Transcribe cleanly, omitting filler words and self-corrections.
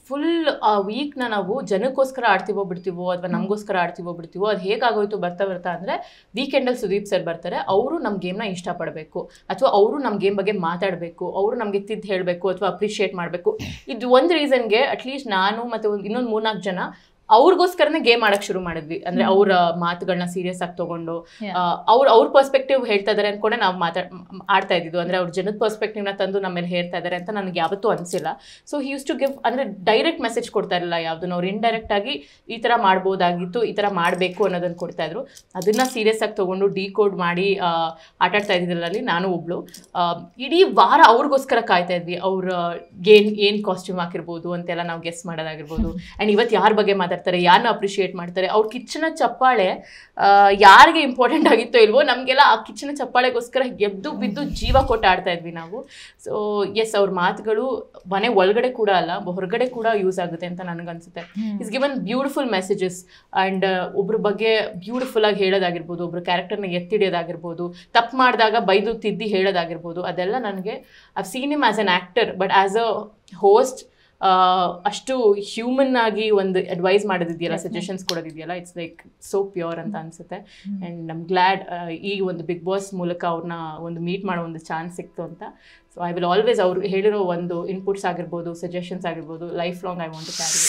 Full ಆ ವೀಕ್ನ ನಾವು ಜನಕ್ಕೋಸ್ಕರ ಆಡ್ತೀವೋ ಬಿಡ್ತೀವೋ ಅಥವಾ ನಮಗೋಸ್ಕರ ಆಡ್ತೀವೋ ಬಿಡ್ತೀವೋ ಅದು ಹೇಗಾಗೋಯ್ತು ಬರ್ತಾ ಅಂದರೆ ವೀಕೆಂಡಲ್ಲಿ ಸುದೀಪ್ ಸರ್ ಬರ್ತಾರೆ, ಅವರು ನಮ್ಮ ಗೇಮ್ನ ಇಷ್ಟಪಡಬೇಕು ಅಥವಾ ಅವರು ನಮ್ಮ ಗೇಮ್ ಬಗ್ಗೆ ಮಾತಾಡಬೇಕು, ಅವರು ನಮಗೆ ತಿದ್ದು ಹೇಳಬೇಕು ಅಥವಾ ಅಪ್ರಿಷಿಯೇಟ್ ಮಾಡಬೇಕು. ಇದು ಒಂದು ರೀಸನ್ಗೆ ಅಟ್ಲೀಸ್ಟ್ ನಾನು ಮತ್ತು ಇನ್ನೊಂದು 3-4 ಜನ ಅವ್ರಿಗೋಸ್ಕರನೇ ಗೇಮ್ ಆಡಕ್ಕೆ ಶುರು ಮಾಡಿದ್ವಿ. ಅಂದ್ರೆ ಅವರ ಮಾತುಗಳನ್ನ ಸೀರಿಯಸ್ ಆಗಿ ತಗೊಂಡು ಅವ್ರ ಪರ್ಸ್ಪೆಕ್ಟಿವ್ ಹೇಳ್ತಾ ಇದಾರೆ ಅನ್ಕೊಂಡೆ ನಾವು ಆಡ್ತಾ ಇದ್ದಿದ್ದು. ಅಂದ್ರೆ ಅವ್ರ ಜನದ ಪರ್ಸ್ಪೆಕ್ಟಿವ್ನ ತಂದು ನಮ್ಮೇಲೆ ಹೇಳ್ತಾ ಇದಾರೆ ಅಂತ ನನಗೆ ಯಾವತ್ತೂ ಅನಿಸಿಲ್ಲ. So he use to give, ಅಂದ್ರೆ ಡೈರೆಕ್ಟ್ ಮೆಸೇಜ್ ಕೊಡ್ತಾ ಇರಲಿಲ್ಲ ಯಾವುದನ್ನು, ಅವ್ರು ಇಂಡೈರೆಕ್ಟ್ ಆಗಿ ಈ ಥರ ಮಾಡ್ಬೋದಾಗಿತ್ತು, ಈ ಥರ ಮಾಡಬೇಕು ಅನ್ನೋದನ್ನು ಕೊಡ್ತಾ ಇದ್ರು. ಅದನ್ನ ಸೀರಿಯಸ್ ಆಗಿ ತಗೊಂಡು ಡಿಕೋಡ್ ಮಾಡಿ ಆಟಾಡ್ತಾ ಇದ್ದಿದ್ರಲ್ಲಿ ನಾನು ಒಬ್ಳು. ಇಡೀ ವಾರ ಅವ್ರಿಗೋಸ್ಕರ ಕಾಯ್ತಾ ಇದ್ವಿ. ಅವ್ರ ಏನು ಕಾಸ್ಟ್ಯೂಮ್ ಹಾಕಿರ್ಬೋದು ಅಂತೆಲ್ಲ ನಾವು ಗೆಸ್ ಮಾಡೋದಾಗಿರ್ಬೋದು. ಆ್ಯಂಡ್ ಇವತ್ತು ಯಾರ ಬಗ್ಗೆ ಯಾರನ್ನ ಅಪ್ರಿಷಿಯೇಟ್ ಮಾಡ್ತಾರೆ, ಅವ್ರ ಕಿಚ್ಚನ ಚಪ್ಪಾಳೆ ಯಾರಿಗೆ ಇಂಪಾರ್ಟೆಂಟ್ ಆಗಿತ್ತೋ ಇಲ್ವೋ, ನಮಗೆಲ್ಲ ಆ ಕಿಚ್ಚನ ಚಪ್ಪಾಳೆಗೋಸ್ಕರ ಎದ್ದು ಬಿದ್ದು ಜೀವ ಕೊಟ್ಟು ಆಡ್ತಾ ಇದ್ವಿ ನಾವು. ಸೊ ಎಸ್, ಅವ್ರ ಮಾತುಗಳು ಮನೆ ಒಳಗಡೆ ಕೂಡ ಅಲ್ಲ ಹೊರಗಡೆ ಕೂಡ ಯೂಸ್ ಆಗುತ್ತೆ ಅಂತ ನನಗನ್ಸುತ್ತೆ. Is given beautiful messages and ಒಬ್ರ ಬಗ್ಗೆ ಬ್ಯೂಟಿಫುಲ್ ಆಗಿ ಹೇಳೋದಾಗಿರ್ಬೋದು, ಒಬ್ರ ಕ್ಯಾರೆಕ್ಟರ್ನ ಎತ್ತಿಡಿಯೋದಾಗಿರ್ಬೋದು, ತಪ್ಪು ಮಾಡಿದಾಗ ಬೈದು ತಿದ್ದಿ ಹೇಳೋದಾಗಿರ್ಬೋದು, ಅದೆಲ್ಲ ನನಗೆ I've seen him as an actor, but as a host ಅಷ್ಟು ಹ್ಯೂಮನ್ ಆಗಿ ಒಂದು ಅಡ್ವೈಸ್ ಮಾಡೋದಿದೆಯಲ್ಲ, ಸಜೆಷನ್ಸ್ ಕೊಡೋದಿದೆಯಲ್ಲ, ಇಟ್ಸ್ ಲೈಕ್ ಸೋ ಪ್ಯೂರ್ ಅಂತ ಅನ್ಸುತ್ತೆ. ಆ್ಯಂಡ್ ನಮ್ ಗ್ಲಾಡ್ ಈ ಒಂದು ಬಿಗ್ ಬಾಸ್ ಮೂಲಕ ಅವ್ರನ್ನ ಒಂದು ಮೀಟ್ ಮಾಡೋ ಒಂದು ಚಾನ್ಸ್ ಸಿಕ್ತು ಅಂತ. ಸೊ ಐ ವಿಲ್ ಆಲ್ವೇಸ್ ಅವ್ರು ಹೇಳಿರೋ ಒಂದು ಇನ್ಪುಟ್ಸ್ ಆಗಿರ್ಬೋದು, ಸಜೆಷನ್ಸ್ ಆಗಿರ್ಬೋದು, life long I want to carry.